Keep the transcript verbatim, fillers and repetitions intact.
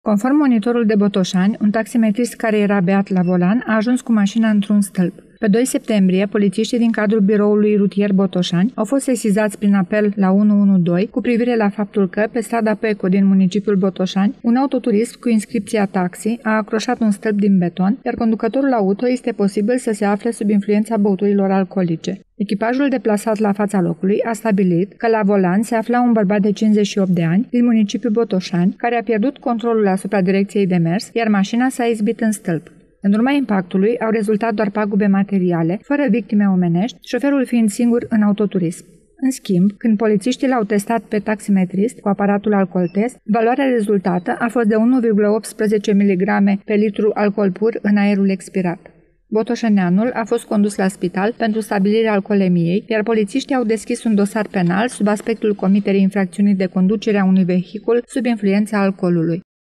Conform monitorul de Botoșani, un taximetrist care era beat la volan a ajuns cu mașina într-un stâlp. Pe doi septembrie, polițiștii din cadrul biroului rutier Botoșani au fost sesizați prin apel la unu unu doi cu privire la faptul că, pe strada Peco din municipiul Botoșani, un autoturism cu inscripția taxi a acroșat un stâlp din beton, iar conducătorul auto este posibil să se afle sub influența băuturilor alcoolice. Echipajul deplasat la fața locului a stabilit că la volan se afla un bărbat de cincizeci și opt de ani din municipiul Botoșani, care a pierdut controlul asupra direcției de mers, iar mașina s-a izbit în stâlp. În urma impactului au rezultat doar pagube materiale, fără victime omenești, șoferul fiind singur în autoturism. În schimb, când polițiștii l-au testat pe taximetrist cu aparatul alcooltest, valoarea rezultată a fost de unu virgulă optsprezece miligrame pe litru alcool pur în aerul expirat. Botoșăneanul a fost condus la spital pentru stabilirea alcoolemiei, iar polițiștii au deschis un dosar penal sub aspectul comiterii infracțiunii de conducere a unui vehicul sub influența alcoolului.